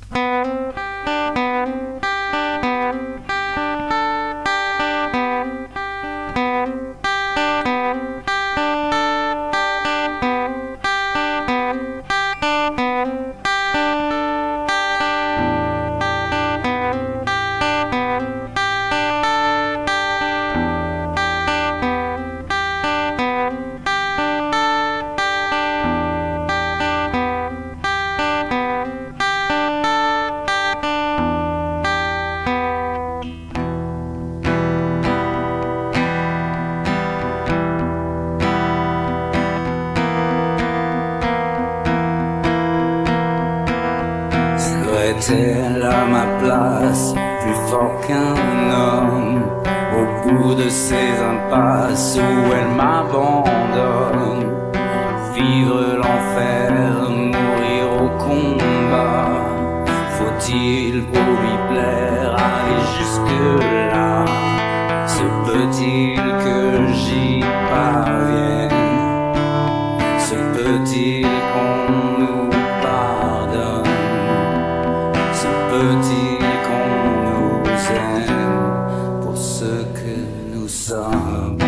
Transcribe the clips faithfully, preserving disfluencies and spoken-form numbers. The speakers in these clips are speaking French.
Serait-elle à ma place, plus fort qu'un homme, au bout de ces impasses où elle m'abandonne? Vivre l'enfer, mourir au combat, faut-il pour lui plaire aller jusque-là? Se peut-il que j'y parvienne? Se peut-il qu'on nous pardonne? Se peut-il qu'on nous aime pour ce que nous sommes?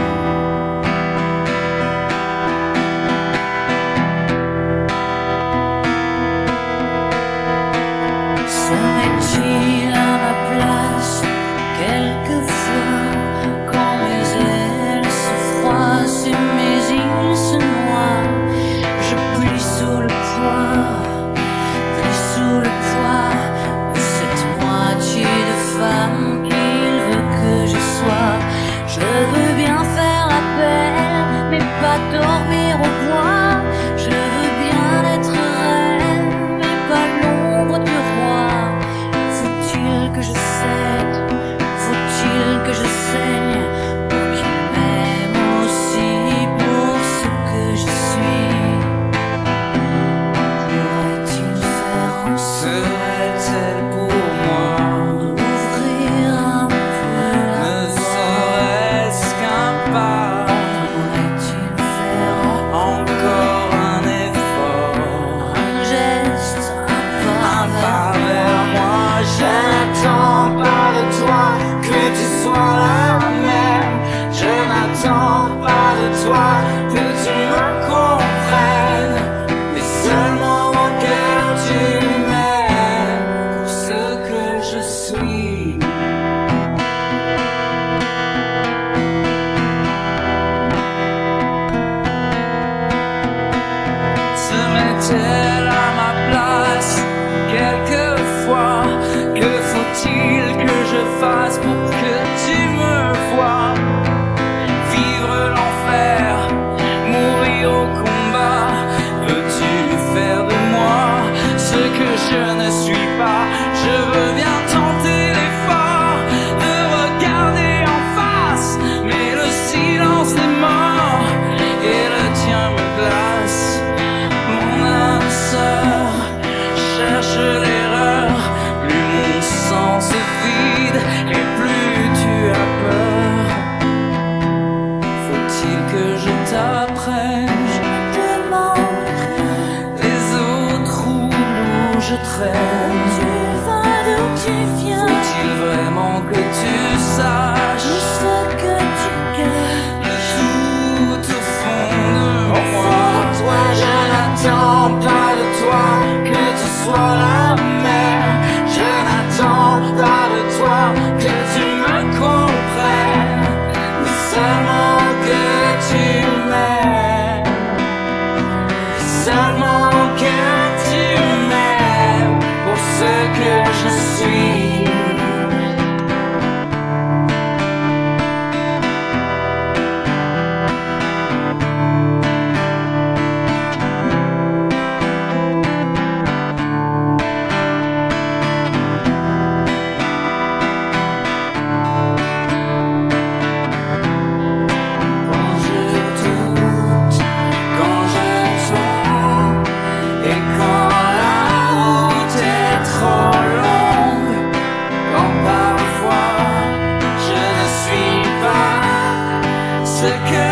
Serait-il à ma place quelquefois quand mes ailes se froissent et mes îles se noient? Je plie sous le poids, plie sous le poids de cette moitié de femme qu'il veut que je sois. Je veux bien faire appel, mais pas dormir au bois. Je veux bien être reine, mais pas l'ombre du roi. Faut-il que je cède, faut-il que je saigne pour qu'il m'aime aussi pour ce que je suis? Pourrait-il faire en sorte Serait-elle pour moi d'ouvrir un peu la ne serait-ce qu'un pas? Pourrait-il faire Encore un effort, un geste, un un pas pas vers vers moi. Je n'attends pas de toi que tu sois la même. Je n'attends pas de toi que tu me comprennes, mais seulement que tu m'aimes pour ce que je suis. Serait-elle à ma place quelquefois? Que faut-il que je fasse pour que tu me vois? Vivre l'enfer, mourir au combat. Veux-tu faire de moi ce que je ne suis pas? Je veux bien tenter l'effort de regarder en face, mais le silence est mort et le tien me glace. Mon âme sœur cherche l'erreur, plus mon sang se vide et plus tu as peur. Faut-il que je t'apprenne les autres routes où je traîne? tu vas d'où tu viens, Faut-il vraiment que tu saches tout ce que tu gagnes. tout au fond de moi? Toi, je n'attends pas de toi que tu sois la même. Je n'attends pas de toi que tu me comprennes, mais seulement que tu m'aimes, seulement que tu m'aimes pour ce que je suis. Quand je doute, quand je tombe, et quand la route est trop longue, quand parfois je ne suis pas ce que